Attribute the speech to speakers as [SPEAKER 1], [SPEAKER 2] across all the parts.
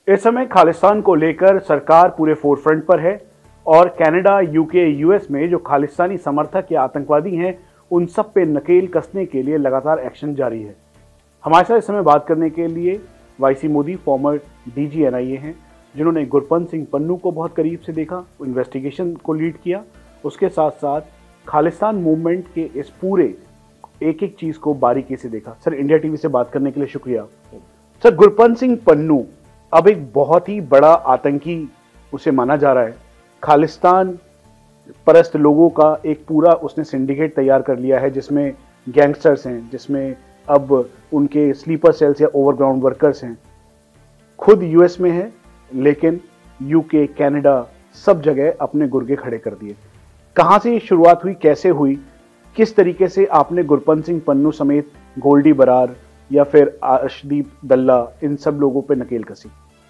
[SPEAKER 1] इस समय खालिस्तान को लेकर सरकार पूरे फोरफ्रंट पर है और कनाडा, यूके, यूएस में जो खालिस्तानी समर्थक या आतंकवादी हैं उन सब पे नकेल कसने के लिए लगातार एक्शन जारी है। हमारे साथ इस समय बात करने के लिए YC Modi former DG NIA हैं, जिन्होंने गुरपंत सिंह पन्नू को बहुत करीब से देखा, इन्वेस्टिगेशन को लीड किया, उसके साथ साथ खालिस्तान मूवमेंट के इस पूरे एक एक चीज को बारीकी से देखा। सर, इंडिया टीवी से बात करने के लिए शुक्रिया। सर, गुरपंत सिंह पन्नू अब एक बहुत ही बड़ा आतंकी उसे माना जा रहा है। खालिस्तान परस्त लोगों का एक पूरा उसने सिंडिकेट तैयार कर लिया है, जिसमें गैंगस्टर्स हैं, जिसमें अब उनके स्लीपर सेल्स या ओवरग्राउंड वर्कर्स हैं। खुद यूएस में है, लेकिन यूके, कनाडा सब जगह अपने गुर्गे खड़े कर दिए। कहां से ये शुरुआत हुई, कैसे हुई, किस तरीके से आपने गुरपंत सिंह पन्नू समेत गोल्डी बरार या फिर अर्शदीप दल्ला इन सब लोगों पे नकेल कसी?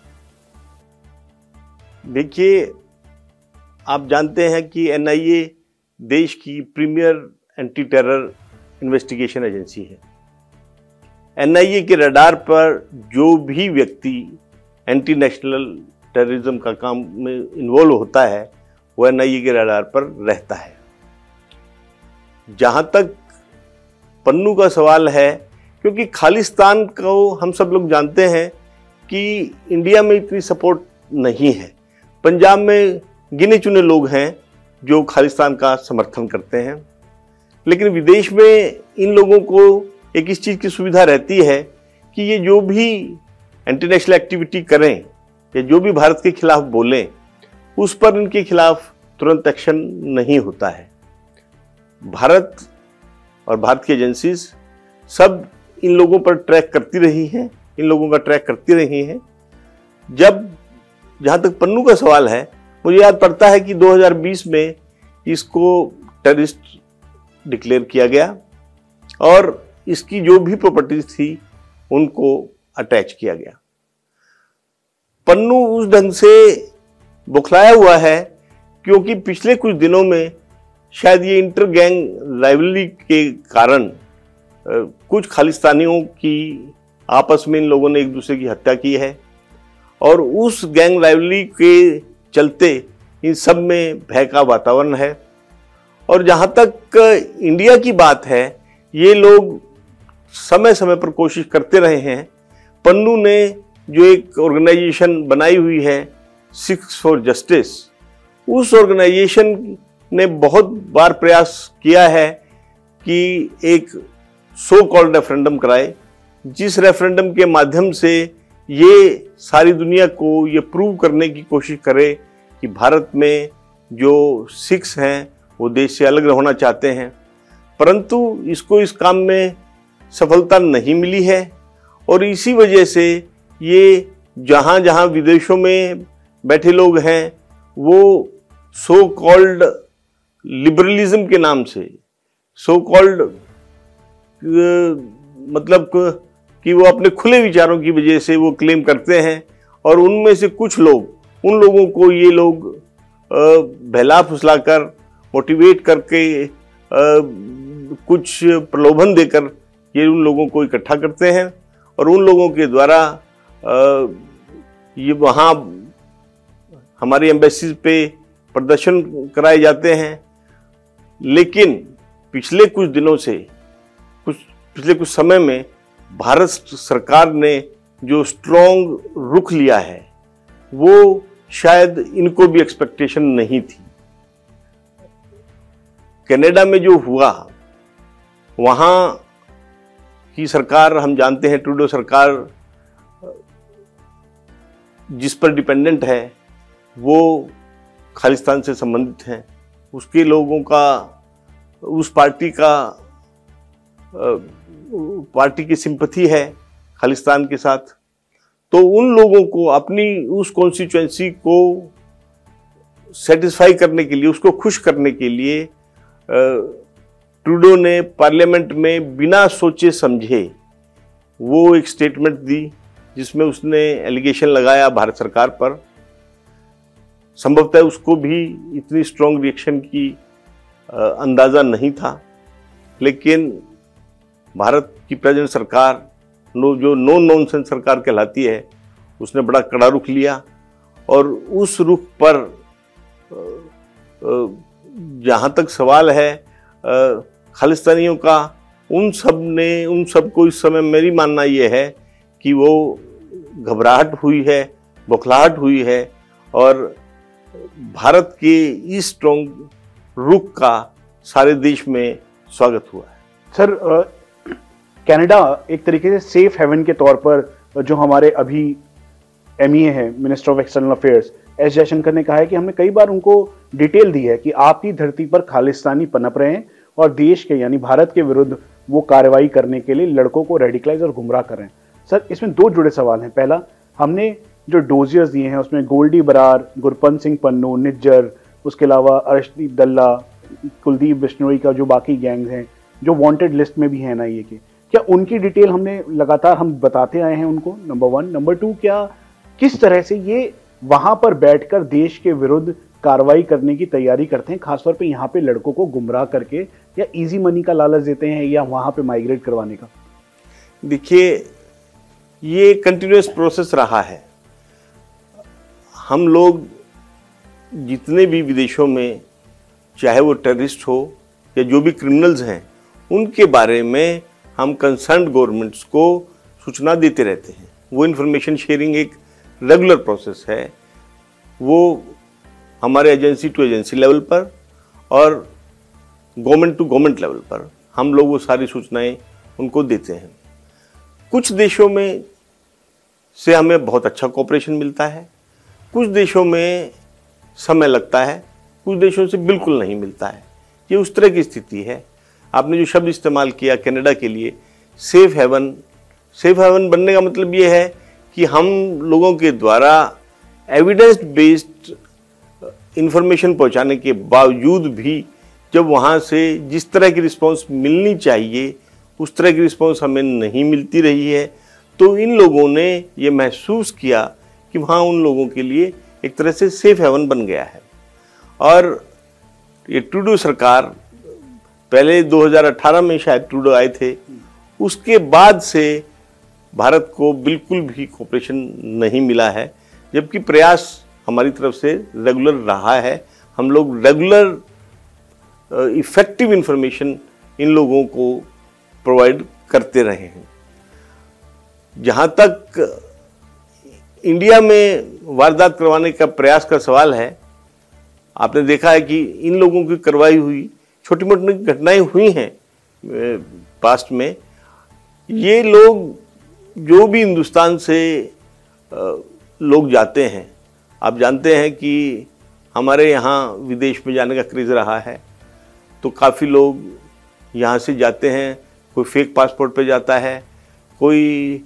[SPEAKER 2] देखिए, आप जानते हैं कि एनआईए देश की premier anti terror investigation agency है। एनआईए के रडार पर जो भी व्यक्ति एंटी नेशनल टेररिज्म का काम में इन्वॉल्व होता है वो एनआईए के रडार पर रहता है। जहां तक पन्नू का सवाल है, क्योंकि खालिस्तान को हम सब लोग जानते हैं कि इंडिया में इतनी सपोर्ट नहीं है। पंजाब में गिने चुने लोग हैं जो खालिस्तान का समर्थन करते हैं, लेकिन विदेश में इन लोगों को एक इस चीज़ की सुविधा रहती है कि ये जो भी इंटरनेशनल एक्टिविटी करें या जो भी भारत के खिलाफ बोलें, उस पर इनके खिलाफ तुरंत एक्शन नहीं होता है। भारत और भारत की एजेंसीज सब इन लोगों पर ट्रैक करती रही हैं, इन लोगों का ट्रैक करती रही हैं। जहां तक पन्नू का सवाल है, मुझे याद पड़ता है कि 2020 में इसको टेररिस्ट डिक्लेयर किया गया और इसकी जो भी प्रॉपर्टीज थी उनको अटैच किया गया। पन्नू उस ढंग से बौखलाया हुआ है क्योंकि पिछले कुछ दिनों में शायद ये इंटर गैंग राइवलरी के कारण कुछ खालिस्तानियों की आपस में इन लोगों ने एक दूसरे की हत्या की है और उस गैंग राइवलरी के चलते इन सब में भय का वातावरण है। और जहां तक इंडिया की बात है, ये लोग समय समय पर कोशिश करते रहे हैं। पन्नू ने जो एक ऑर्गेनाइजेशन बनाई हुई है सिक्स फॉर जस्टिस, उस ऑर्गेनाइजेशन ने बहुत बार प्रयास किया है कि एक सो कॉल्ड रेफरेंडम कराए, जिस रेफरेंडम के माध्यम से ये सारी दुनिया को ये प्रूव करने की कोशिश करे कि भारत में जो सिख्स हैं वो देश से अलग होना चाहते हैं। परंतु इसको इस काम में सफलता नहीं मिली है और इसी वजह से ये जहाँ जहाँ विदेशों में बैठे लोग हैं वो सो कॉल्ड लिबरलिज्म के नाम से, सो कॉल्ड मतलब कि वो अपने खुले विचारों की वजह से वो क्लेम करते हैं और उनमें से कुछ लोग, उन लोगों को ये लोग बहला फुसलाकर, मोटिवेट करके, कुछ प्रलोभन देकर ये उन लोगों को इकट्ठा करते हैं और उन लोगों के द्वारा ये वहाँ हमारी एम्बेसीज पे प्रदर्शन कराए जाते हैं। लेकिन पिछले कुछ दिनों से, पिछले कुछ समय में भारत सरकार ने जो स्ट्रॉन्ग रुख लिया है वो शायद इनको भी एक्सपेक्टेशन नहीं थी। कनाडा में जो हुआ, वहाँ की सरकार हम जानते हैं, ट्रूडो सरकार जिस पर डिपेंडेंट है वो खालिस्तान से संबंधित है। उसके लोगों का, उस पार्टी की सिंपैथी है खालिस्तान के साथ। तो उन लोगों को अपनी उस कॉन्स्टिट्यूएंसी को सेटिस्फाई करने के लिए, उसको खुश करने के लिए ट्रूडो ने पार्लियामेंट में बिना सोचे समझे वो एक स्टेटमेंट दी जिसमें उसने एलिगेशन लगाया भारत सरकार पर। संभवतः उसको भी इतनी स्ट्रॉन्ग रिएक्शन की अंदाज़ा नहीं था, लेकिन भारत की प्रेजेंट सरकार जो नो नॉनसेंस सरकार कहलाती है, उसने बड़ा कड़ा रुख लिया और उस रुख पर जहाँ तक सवाल है खालिस्तानियों का, उन सब को इस समय मेरी मानना ये है कि वो घबराहट हुई है, बौखलाहट हुई है और भारत के इस स्ट्रॉन्ग रुख का सारे देश में स्वागत हुआ है।
[SPEAKER 1] सर, कनाडा एक तरीके से सेफ हेवन के तौर पर जो हमारे अभी MEA है, minister of external affairs, S Jaishankar ने कहा है कि हमने कई बार उनको डिटेल दी है कि आपकी धरती पर खालिस्तानी पनप रहे हैं और देश के यानी भारत के विरुद्ध वो कार्रवाई करने के लिए लड़कों को रेडिकलाइज और गुमराह कर रहे हैं। सर, इसमें दो जुड़े सवाल हैं। पहला, हमने जो डोजियर्स दिए हैं उसमें गोल्डी बरार, गुरपंत सिंह पन्नू, निज्जर, उसके अलावा अर्शदीप दल्ला, कुलदीप बिश्नोई का जो बाकी गैंग्स हैं जो वांटेड लिस्ट में भी हैं NIA के, क्या उनकी डिटेल हमने लगातार हम बताते आए हैं उनको? नंबर 1। नंबर 2, क्या किस तरह से ये वहां पर बैठकर देश के विरुद्ध कार्रवाई करने की तैयारी करते हैं, खासतौर पे यहाँ पे लड़कों को गुमराह करके, या इजी मनी का लालच देते हैं या वहां पे माइग्रेट करवाने का?
[SPEAKER 2] देखिए, ये कंटिन्यूअस प्रोसेस रहा है। हम लोग जितने भी विदेशों में, चाहे वो टेररिस्ट हो या जो भी क्रिमिनल्स हैं, उनके बारे में हम कंसर्न्ड गवर्नमेंट्स को सूचना देते रहते हैं। वो इन्फॉर्मेशन शेयरिंग एक रेगुलर प्रोसेस है। वो हमारे एजेंसी टू एजेंसी लेवल पर और गवर्नमेंट टू गवर्नमेंट लेवल पर हम लोग वो सारी सूचनाएं उनको देते हैं। कुछ देशों में से हमें बहुत अच्छा कोऑपरेशन मिलता है, कुछ देशों में समय लगता है, कुछ देशों से बिल्कुल नहीं मिलता है। ये उस तरह की स्थिति है। आपने जो शब्द इस्तेमाल किया कनाडा के लिए, सेफ हेवन बनने का मतलब ये है कि हम लोगों के द्वारा एविडेंस बेस्ड इंफॉर्मेशन पहुंचाने के बावजूद भी जब वहाँ से जिस तरह की रिस्पांस मिलनी चाहिए उस तरह की रिस्पांस हमें नहीं मिलती रही है, तो इन लोगों ने ये महसूस किया कि वहाँ उन लोगों के लिए एक तरह से सेफ हेवन बन गया है। और ये ट्रूडो सरकार, पहले 2018 में शायद ट्रूडो आए थे, उसके बाद से भारत को बिल्कुल भी कोऑपरेशन नहीं मिला है, जबकि प्रयास हमारी तरफ से रेगुलर रहा है। हम लोग रेगुलर इफेक्टिव इंफॉर्मेशन इन लोगों को प्रोवाइड करते रहे हैं। जहाँ तक इंडिया में वारदात करवाने का प्रयास का सवाल है, आपने देखा है कि इन लोगों की कार्रवाई हुई, छोटी मोटी घटनाएं हुई हैं पास्ट में। ये लोग जो भी हिंदुस्तान से लोग जाते हैं, आप जानते हैं कि हमारे यहाँ विदेश में जाने का क्रेज़ रहा है, तो काफ़ी लोग यहाँ से जाते हैं। कोई फेक पासपोर्ट पे जाता है, कोई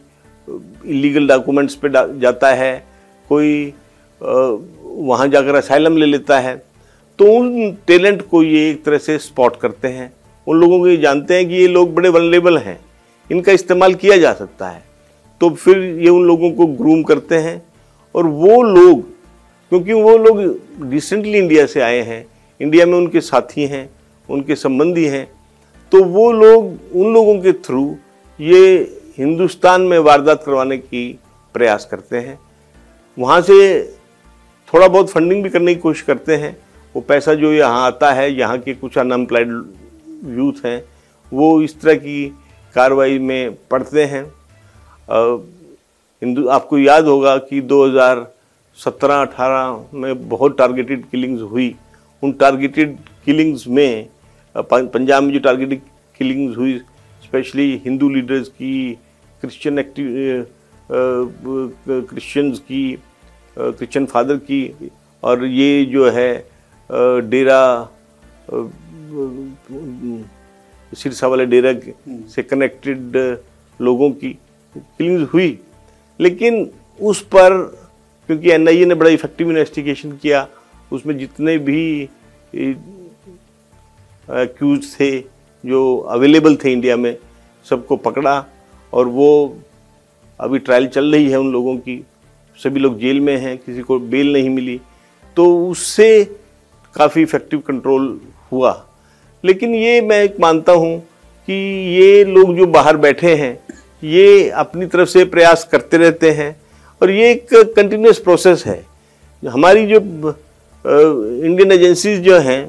[SPEAKER 2] इलीगल डॉक्यूमेंट्स पे जाता है, कोई वहाँ जाकर असाइलम ले लेता है। तो उन टैलेंट को ये एक तरह से स्पॉट करते हैं। उन लोगों को ये जानते हैं कि ये लोग बड़े वल्नरेबल हैं, इनका इस्तेमाल किया जा सकता है, तो फिर ये उन लोगों को ग्रूम करते हैं। और वो लोग, क्योंकि वो लोग रिसेंटली इंडिया से आए हैं, इंडिया में उनके साथी हैं, उनके संबंधी हैं, तो वो लोग उन लोगों के थ्रू ये हिंदुस्तान में वारदात करवाने की प्रयास करते हैं। वहाँ से थोड़ा बहुत फंडिंग भी करने की कोशिश करते हैं। वो पैसा जो यहाँ आता है, यहाँ के कुछ अनएम्प्लॉयड यूथ हैं, वो इस तरह की कार्रवाई में पड़ते हैं। आपको याद होगा कि 2017-18 में बहुत टारगेटेड किलिंग्स हुई। उन टारगेटेड किलिंग्स में पंजाब में जो टारगेटेड किलिंग्स हुई, स्पेशली हिंदू लीडर्स की, क्रिश्चियन फादर की, और ये जो है डेरा सिरसा वाले डेरा से कनेक्टेड लोगों की किलिंग्स हुई। लेकिन उस पर क्योंकि NIA ने बड़ा इफेक्टिव इन्वेस्टिगेशन किया, उसमें जितने भी एक्यूज थे जो अवेलेबल थे इंडिया में, सबको पकड़ा, और वो अभी ट्रायल चल रही है उन लोगों की। सभी लोग जेल में हैं, किसी को बेल नहीं मिली, तो उससे काफ़ी इफेक्टिव कंट्रोल हुआ। लेकिन ये मैं मानता हूँ कि ये लोग जो बाहर बैठे हैं, ये अपनी तरफ से प्रयास करते रहते हैं, और ये एक कंटिन्यूस प्रोसेस है। हमारी जो इंडियन एजेंसीज जो हैं,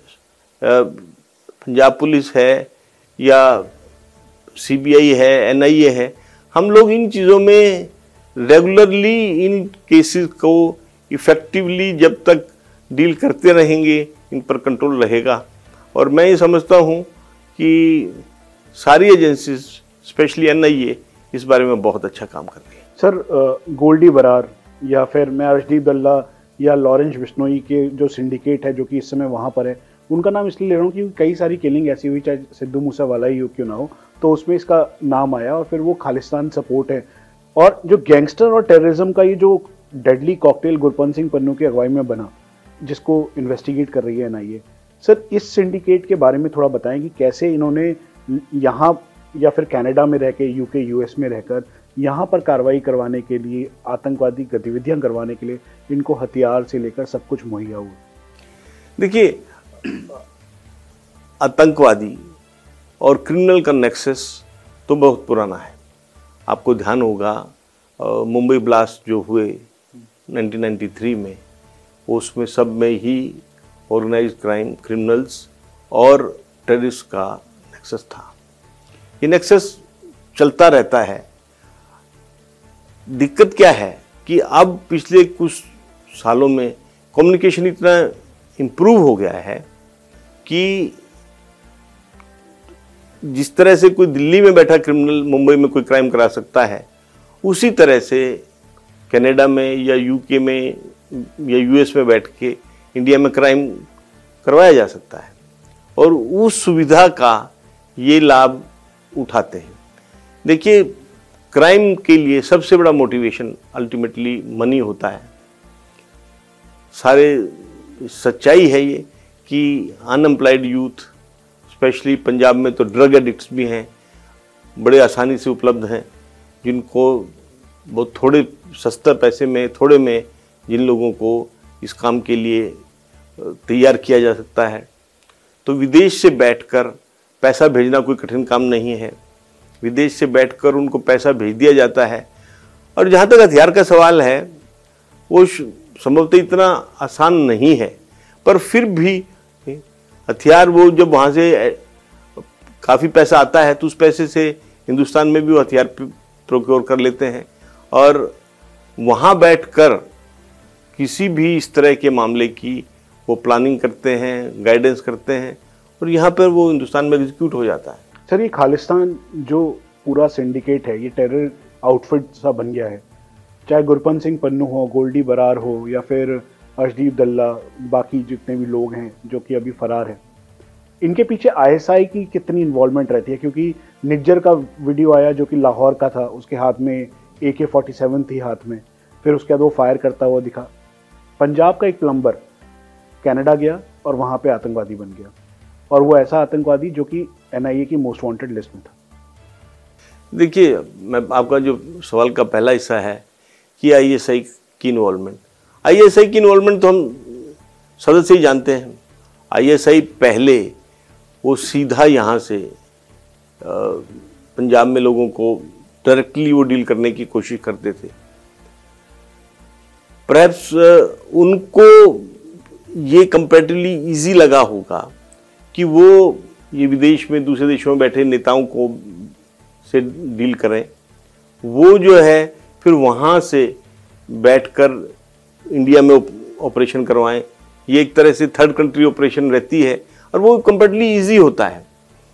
[SPEAKER 2] पंजाब पुलिस है या सीबीआई है, एनआईए है, हम लोग इन चीज़ों में रेगुलरली इन केसेस को इफेक्टिवली जब तक डील करते रहेंगे, इन पर कंट्रोल रहेगा। और मैं ये समझता हूँ कि सारी एजेंसीज, स्पेशली एनआईए, इस बारे में बहुत अच्छा काम कर रही है।
[SPEAKER 1] सर, गोल्डी बरार या फिर मैं अर्शदीप दल्ला या लॉरेंस बिश्नोई के जो सिंडिकेट है जो कि इस समय वहाँ पर है, उनका नाम इसलिए ले रहा हूँ क्योंकि कई सारी किलिंग ऐसी हुई, चाहे सिद्धू मूसेवाला ही हो क्यों ना हो, तो उसमें इसका नाम आया और फिर वो खालिस्तान सपोर्ट है। और जो गैंगस्टर और टेररिज्म का ये जो डेडली कॉकटेल गुरपंत सिंह पन्नू की अगुवाई में बना, जिसको इन्वेस्टिगेट कर रही है एनआईए, सर इस सिंडिकेट के बारे में थोड़ा बताएं कि कैसे इन्होंने यहाँ या फिर कनाडा में रह के, यूके यूएस में रहकर यहाँ पर कार्रवाई करवाने के लिए, आतंकवादी गतिविधियाँ करवाने के लिए इनको हथियार से लेकर सब कुछ मुहैया हुआ।
[SPEAKER 2] देखिए, आतंकवादी और क्रिमिनल का नेक्सस तो बहुत पुराना है। आपको ध्यान होगा मुंबई ब्लास्ट जो हुए 1993 में, उसमें सब में ही ऑर्गेनाइज्ड क्राइम, क्रिमिनल्स और टेररिस्ट का नेक्सस था। ये नेक्सस चलता रहता है। दिक्कत क्या है कि अब पिछले कुछ सालों में कम्युनिकेशन इतना इम्प्रूव हो गया है कि जिस तरह से कोई दिल्ली में बैठा क्रिमिनल मुंबई में कोई क्राइम करा सकता है, उसी तरह से कनाडा में या यूके में या यूएस में बैठ के इंडिया में क्राइम करवाया जा सकता है। और उस सुविधा का ये लाभ उठाते हैं। देखिए, क्राइम के लिए सबसे बड़ा मोटिवेशन अल्टीमेटली मनी होता है। सारे सच्चाई है ये कि अनएम्प्लॉयड यूथ, स्पेशली पंजाब में तो ड्रग एडिक्ट्स भी हैं, बड़े आसानी से उपलब्ध हैं, जिनको बहुत थोड़े सस्ता पैसे में, थोड़े में जिन लोगों को इस काम के लिए तैयार किया जा सकता है। तो विदेश से बैठकर पैसा भेजना कोई कठिन काम नहीं है। विदेश से बैठकर उनको पैसा भेज दिया जाता है। और जहाँ तक हथियार का सवाल है, वो संभवतः इतना आसान नहीं है, पर फिर भी हथियार वो जब वहाँ से काफ़ी पैसा आता है तो उस पैसे से हिंदुस्तान में भी वो हथियार प्रोक्योर कर लेते हैं और वहाँ बैठकर किसी भी इस तरह के मामले की वो प्लानिंग करते हैं, गाइडेंस करते हैं और यहाँ पर वो हिंदुस्तान में एग्जीक्यूट हो जाता है।
[SPEAKER 1] सर, ये खालिस्तान जो पूरा सिंडिकेट है, ये टेरर आउटफिट सा बन गया है। चाहे गुरपंत सिंह पन्नू हो, गोल्डी बरार हो या फिर अर्शदीप दल्ला, बाकी जितने भी लोग हैं जो कि अभी फरार हैं, इनके पीछे आईएसआई की कितनी इन्वॉल्वमेंट रहती है? क्योंकि निज्जर का वीडियो आया जो कि लाहौर का था, उसके हाथ में AK-47 थी हाथ में, फिर उसके बाद वो फायर करता हुआ दिखा। पंजाब का एक प्लम्बर कनाडा गया और वहाँ पे आतंकवादी बन गया, और वो ऐसा आतंकवादी जो कि एनआईए की मोस्ट वांटेड लिस्ट में था।
[SPEAKER 2] देखिए, मैं आपका जो सवाल का पहला हिस्सा है कि आईएसआई की इन्वॉल्वमेंट, आईएसआई की इन्वॉल्वमेंट तो हम सदस्य से ही जानते हैं। आईएसआई पहले वो सीधा यहाँ से पंजाब में लोगों को डायरेक्टली वो डील करने की कोशिश करते थे। परहैप्स उनको ये कंपैरेटिवली इजी लगा होगा कि वो ये विदेश में दूसरे देशों में बैठे नेताओं को से डील करें। वो जो है फिर वहाँ से बैठकर इंडिया में ऑपरेशन करवाएं। ये एक तरह से थर्ड कंट्री ऑपरेशन रहती है और वो कंपैरेटिवली इजी होता है।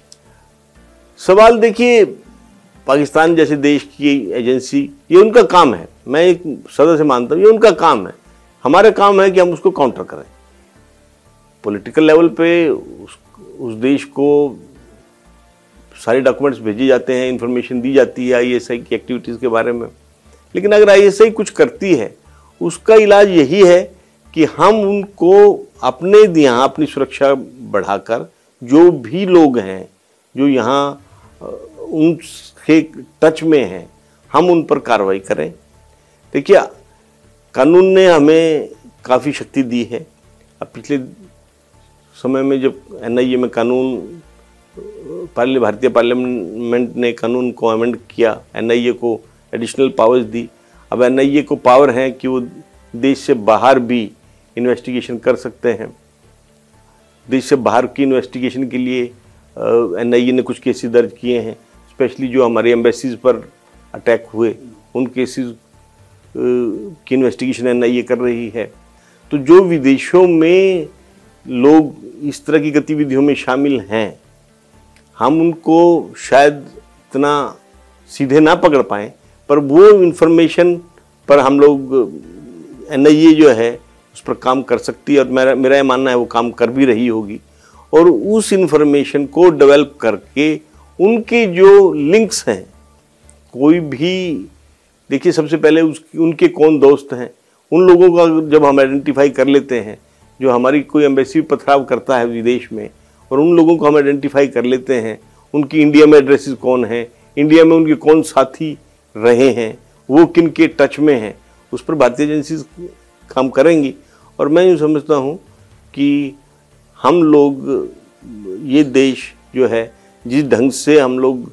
[SPEAKER 2] सवाल देखिए, पाकिस्तान जैसे देश की एजेंसी, ये उनका काम है, मैं एक सदस्य मानता हूँ, ये उनका काम है। हमारा काम है कि हम उसको काउंटर करें। पॉलिटिकल लेवल पे उस देश को सारे डॉक्यूमेंट्स भेजे जाते हैं, इंफॉर्मेशन दी जाती है आईएसआई की एक्टिविटीज़ के बारे में। लेकिन अगर आईएसआई कुछ करती है, उसका इलाज यही है कि हम उनको अपने यहाँ अपनी सुरक्षा बढ़ाकर, जो भी लोग हैं जो यहाँ उनके टच में हैं, हम उन पर कार्रवाई करें। देखिए, कानून ने हमें काफ़ी शक्ति दी है। अब पिछले समय में जब एनआईए में कानून भारतीय पार्लियामेंट ने कानून को अमेंड किया, एनआईए को एडिशनल पावर्स दी। अब एनआईए को पावर है कि वो देश से बाहर भी इन्वेस्टिगेशन कर सकते हैं। देश से बाहर की इन्वेस्टिगेशन के लिए एनआईए ने कुछ केसेस दर्ज किए हैं, स्पेशली जो हमारे एम्बेसीज पर अटैक हुए उन केसेस की इन्वेस्टिगेशन एनआईए कर रही है। तो जो विदेशों में लोग इस तरह की गतिविधियों में शामिल हैं, हम उनको शायद इतना सीधे ना पकड़ पाएँ, पर वो इंफॉर्मेशन पर हम लोग एनआईए जो है उस पर काम कर सकती है, और मेरा ये मानना है वो काम कर भी रही होगी। और उस इंफॉर्मेशन को डेवलप करके उनके जो लिंक्स हैं, कोई भी देखिए सबसे पहले उनके कौन दोस्त हैं, उन लोगों का जब हम आइडेंटिफाई कर लेते हैं, जो हमारी कोई एम्बेसी पथराव करता है विदेश में, और उन लोगों को हम आइडेंटिफाई कर लेते हैं, उनकी इंडिया में एड्रेसेस कौन हैं, इंडिया में उनके कौन साथी रहे हैं, वो किन के टच में हैं, उस पर भारतीय एजेंसीज काम करेंगी। और मैं यूँ समझता हूँ कि हम लोग, ये देश जो है, जिस ढंग से हम लोग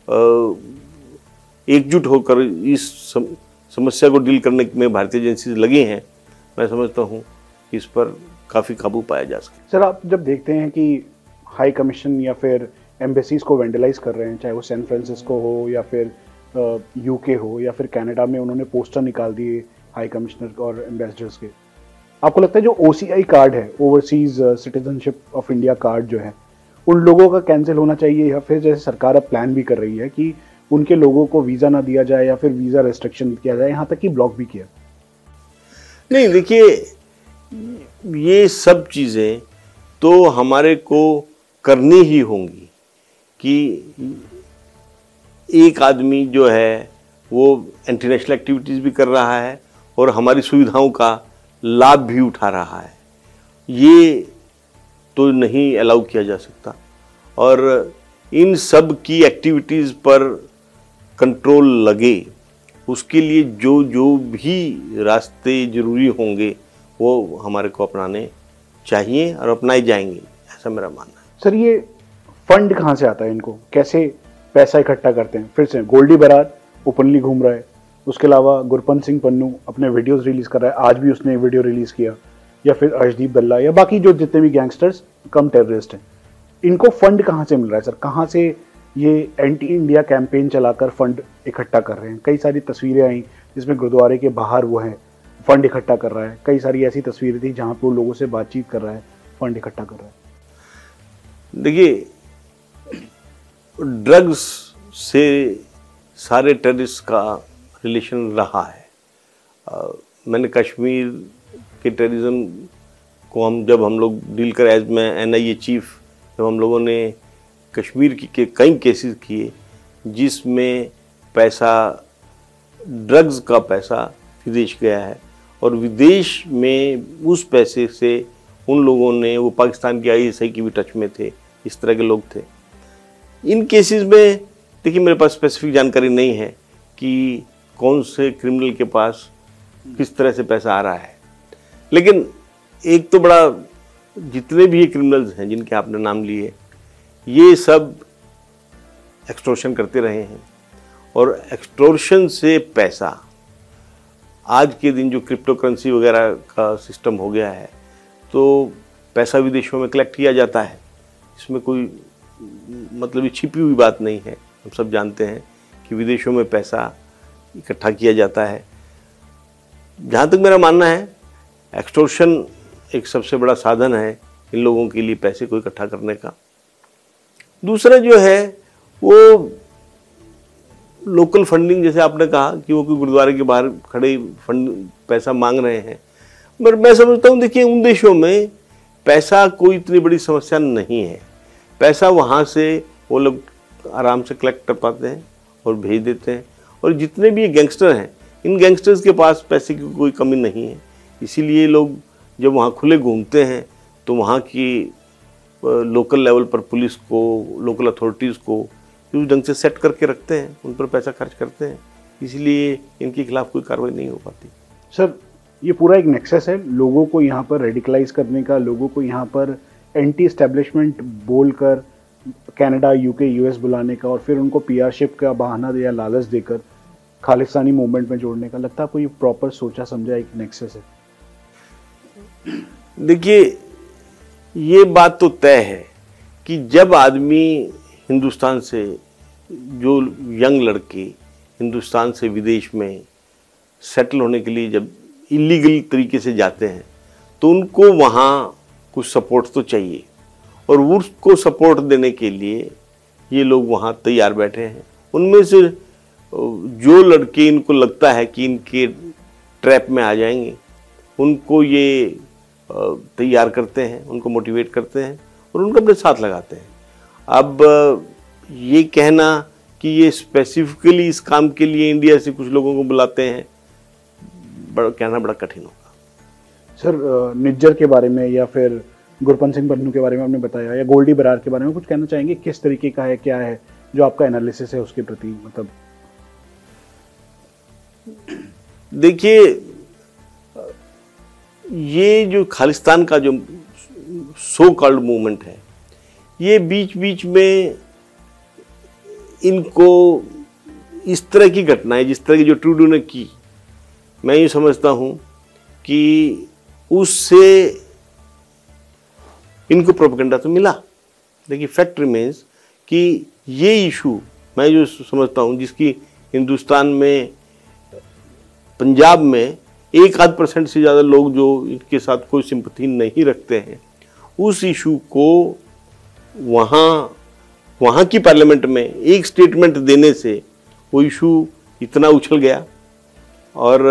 [SPEAKER 2] एकजुट होकर इस समस्या को डील करने में भारतीय एजेंसीज लगी हैं, मैं समझता हूँ कि इस पर काफ़ी काबू पाया जा सके।
[SPEAKER 1] सर, आप जब देखते हैं कि हाई कमीशन या फिर एम्बेसीज को वेंडलाइज कर रहे हैं, चाहे वो सैन फ्रांसिस्को हो या फिर यूके हो या फिर कनाडा में उन्होंने पोस्टर निकाल दिए हाई कमिश्नर और एम्बेसडर्स के, आपको लगता है जो ओसीआई कार्ड है, overseas citizenship of India card जो है, उन लोगों का कैंसिल होना चाहिए, या फिर जैसे सरकार अब प्लान भी कर रही है कि उनके लोगों को वीज़ा ना दिया जाए या फिर वीज़ा रेस्ट्रिक्शन किया जाए, यहाँ तक कि ब्लॉक भी किया?
[SPEAKER 2] नहीं, देखिए ये सब चीज़ें तो हमारे को करनी ही होंगी कि एक आदमी जो है वो इंटरनेशनल एक्टिविटीज़ भी कर रहा है और हमारी सुविधाओं का लाभ भी उठा रहा है, ये तो नहीं अलाउ किया जा सकता। और इन सब की एक्टिविटीज़ पर कंट्रोल लगे, उसके लिए जो जो भी रास्ते ज़रूरी होंगे वो हमारे को अपनाने चाहिए और अपनाए जाएंगे, ऐसा मेरा मानना है।
[SPEAKER 1] सर, ये फंड कहाँ से आता है, इनको कैसे पैसा इकट्ठा करते हैं? फिर से गोल्डी बरार ओपनली घूम रहा है, उसके अलावा गुरपंत सिंह पन्नू अपने वीडियोस रिलीज कर रहा है, आज भी उसने वीडियो रिलीज किया, या फिर अर्शदीप दल्ला या बाकी जो जितने भी गैंगस्टर्स कम टेररिस्ट हैं, इनको फंड कहाँ से मिल रहा है सर? कहाँ से ये एंटी इंडिया कैंपेन चलाकर फंड इकट्ठा कर रहे हैं? कई सारी तस्वीरें आई जिसमें गुरुद्वारे के बाहर वो है, फंड इकट्ठा कर रहा है, कई सारी ऐसी तस्वीरें थी जहाँ पे वो लोगों से बातचीत कर रहा है, फंड इकट्ठा कर रहा है।
[SPEAKER 2] देखिए, ड्रग्स से सारे टेररिस्ट का रिलेशन रहा है। मैंने कश्मीर के टेररिज्म को जब हम लोग डील कर, एज मैं एनआईए चीफ, जब हम लोगों ने कश्मीर के कई केसेस किए जिसमें पैसा, ड्रग्स का पैसा विदेश गया है, और विदेश में उस पैसे से उन लोगों ने, वो पाकिस्तान की आईएसआई की भी टच में थे, इस तरह के लोग थे। इन केसेस में देखिए मेरे पास स्पेसिफिक जानकारी नहीं है कि कौन से क्रिमिनल के पास किस तरह से पैसा आ रहा है, लेकिन एक तो बड़ा, जितने भी ये क्रिमिनल्स हैं जिनके आपने नाम लिए, ये सब एक्सटॉर्शन करते रहे हैं, और एक्सटॉर्शन से पैसा, आज के दिन जो क्रिप्टो करेंसी वगैरह का सिस्टम हो गया है, तो पैसा विदेशों में कलेक्ट किया जाता है, इसमें कोई मतलब ये छिपी हुई बात नहीं है। हम सब जानते हैं कि विदेशों में पैसा इकट्ठा किया जाता है। जहाँ तक मेरा मानना है, एक्सटॉर्शन एक सबसे बड़ा साधन है इन लोगों के लिए पैसे को इकट्ठा करने का। दूसरा जो है वो लोकल फंडिंग, जैसे आपने कहा कि वो कोई गुरुद्वारे के बाहर खड़े फंड पैसा मांग रहे हैं, पर मैं समझता हूँ, देखिए उन देशों में पैसा कोई इतनी बड़ी समस्या नहीं है। पैसा वहाँ से वो लोग आराम से कलेक्ट कर पाते हैं और भेज देते हैं, और जितने भी ये गैंगस्टर हैं, इन गैंगस्टर्स के पास पैसे की कोई कमी नहीं है। इसीलिए लोग जब वहाँ खुले घूमते हैं तो वहाँ की लोकल लेवल पर पुलिस को, लोकल अथॉरिटीज़ को उस ढंग से सेट करके रखते हैं, उन पर पैसा खर्च करते हैं, इसलिए इनके खिलाफ कोई कार्रवाई नहीं हो पाती।
[SPEAKER 1] सर, ये पूरा एक नेक्सस है लोगों को यहाँ पर रेडिकलाइज करने का, लोगों को यहाँ पर एंटी एस्टेब्लिशमेंट बोलकर कनाडा, यूके, यूएस बुलाने का, और फिर उनको पीआरशिप का बहाना या लालच देकर खालिस्तानी मूवमेंट में जोड़ने का? लगता है आपको ये प्रॉपर सोचा समझा एक नेक्सस है?
[SPEAKER 2] देखिए, ये बात तो तय है कि जब आदमी हिंदुस्तान से, जो यंग लड़के हिंदुस्तान से विदेश में सेटल होने के लिए जब इलीगल तरीके से जाते हैं, तो उनको वहाँ कुछ सपोर्ट तो चाहिए, और उसको सपोर्ट देने के लिए ये लोग वहाँ तैयार बैठे हैं। उनमें से जो लड़के इनको लगता है कि इनके ट्रैप में आ जाएंगे, उनको ये तैयार करते हैं, उनको मोटिवेट करते हैं और उनको अपने साथ लगाते हैं। अब ये कहना कि ये स्पेसिफिकली इस काम के लिए इंडिया से कुछ लोगों को बुलाते हैं, कहना बड़ा कठिन होगा।
[SPEAKER 1] सर, निज्जर के बारे में या फिर गुरपंत सिंह पन्नू के बारे में आपने बताया, या गोल्डी बरार के बारे में कुछ कहना चाहेंगे? किस तरीके का है, क्या है जो आपका एनालिसिस है उसके प्रति? मतलब
[SPEAKER 2] देखिए, ये जो खालिस्तान का जो सो कॉल्ड मूवमेंट है, ये बीच बीच में इनको इस तरह की घटनाएं, जिस तरह की जो ट्रूडो ने की, मैं ये समझता हूं कि उससे इनको प्रोपेगेंडा तो मिला। देखिए, फैक्ट रिमेन्स कि ये इशू मैं जो समझता हूं, जिसकी हिंदुस्तान में, पंजाब में 1-8% से ज़्यादा लोग जो इनके साथ कोई सिंपैथी नहीं रखते हैं, उस इशू को वहाँ की पार्लियामेंट में एक स्टेटमेंट देने से वो इशू इतना उछल गया, और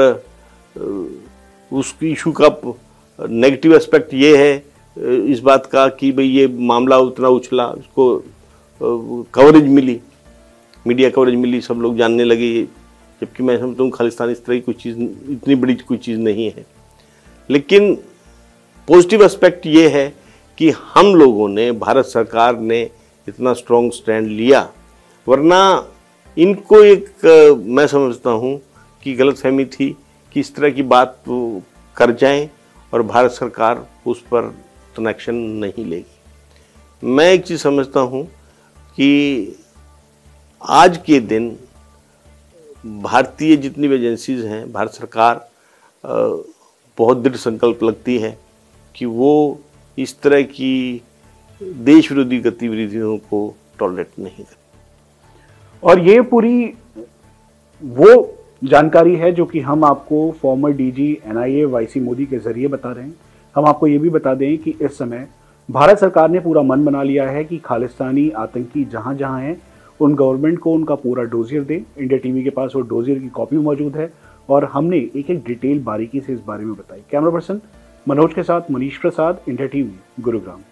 [SPEAKER 2] उस इशू का नेगेटिव एस्पेक्ट ये है इस बात का कि भाई ये मामला उतना उछला, उसको कवरेज मिली, मीडिया कवरेज मिली, सब लोग जानने लगे, जबकि मैं समझता हूँ खालिस्तान इस तरह की कोई चीज़, इतनी बड़ी कोई चीज़ नहीं है। लेकिन पॉजिटिव एस्पेक्ट ये है कि हम लोगों ने, भारत सरकार ने इतना स्ट्रॉन्ग स्टैंड लिया, वरना इनको एक मैं समझता हूँ कि गलतफहमी थी कि इस तरह की बात कर जाएं और भारत सरकार उस पर तो एक्शन नहीं लेगी। मैं एक चीज़ समझता हूँ कि आज के दिन भारतीय जितनी भी एजेंसीज हैं, भारत सरकार बहुत दृढ़ संकल्प लगती है कि वो इस तरह की देश विरोधी गतिविधियों को टॉलरेट नहीं करती।
[SPEAKER 1] और ये पूरी वो जानकारी है जो कि हम आपको former DG NIA YC Modi के जरिए बता रहे हैं। हम आपको ये भी बता दें कि इस समय भारत सरकार ने पूरा मन बना लिया है कि खालिस्तानी आतंकी जहां जहां हैं, उन गवर्नमेंट को उनका पूरा डोजियर दे। इंडिया टीवी के पास वो डोजियर की कॉपी मौजूद है और हमने एक एक डिटेल बारीकी से इस बारे में बताई। कैमरा पर्सन मनोज के साथ मनीष प्रसाद, इंडिया टीवी, गुरुग्राम।